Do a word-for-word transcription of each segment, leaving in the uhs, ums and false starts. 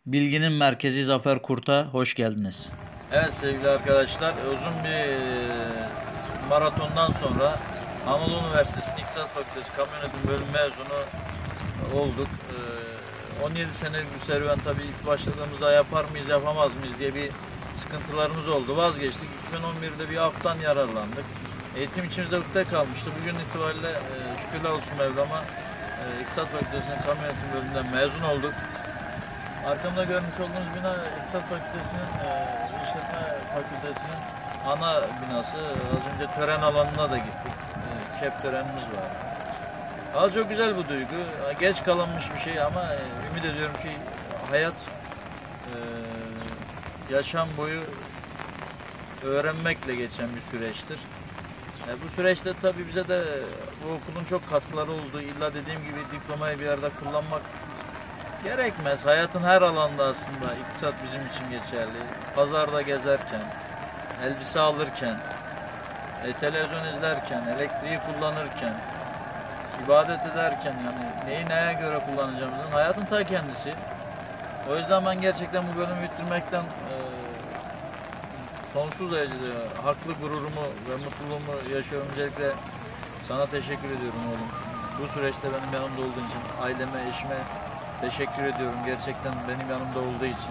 Bilginin merkezi Zafer Kurt'a hoş geldiniz. Evet sevgili arkadaşlar, uzun bir e, maratondan sonra Anadolu Üniversitesi'nin İktisat Fakültesi Kamu Yönetimi bölüm mezunu olduk. on yedi senelik bir serüven, tabii ilk başladığımızda yapar mıyız yapamaz mıyız diye bir sıkıntılarımız oldu. Vazgeçtik. iki bin on birde bir aftan yararlandık. Eğitim içimizde ukde kalmıştı. Bugün itibariyle e, şükürler olsun Mevlam'a e, İktisat Fakültesi'nin Kamu Yönetimi bölümünden mezun olduk. Arkamda görmüş olduğunuz bina İktisat Fakültesi'nin, e, İşletme Fakültesi'nin ana binası. Az önce tören alanına da gittik. E, kep törenimiz var. Valla çok güzel bu duygu. Geç kalınmış bir şey ama e, ümit ediyorum ki hayat e, yaşam boyu öğrenmekle geçen bir süreçtir. E, bu süreçte tabii bize de bu okulun çok katkıları oldu. İlla dediğim gibi diplomayı bir yerde kullanmak gerekmez. Hayatın her alanda aslında iktisat bizim için geçerli. Pazarda gezerken, elbise alırken, e, televizyon izlerken, elektriği kullanırken, ibadet ederken, yani neyi neye göre kullanacağımızın hayatın ta kendisi. O yüzden ben gerçekten bu bölümü bitirmekten e, sonsuz derecede haklı gururumu ve mutluluğumu yaşıyorum. Özellikle sana teşekkür ediyorum oğlum. Bu süreçte benim yanımda olduğun için, aileme, eşime teşekkür ediyorum. Gerçekten benim yanımda olduğu için.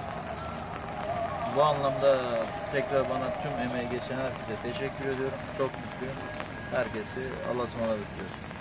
Bu anlamda tekrar bana tüm emeği geçen herkese teşekkür ediyorum. Çok mutluyum. Herkesi Allah'a ısmarladık diyorum.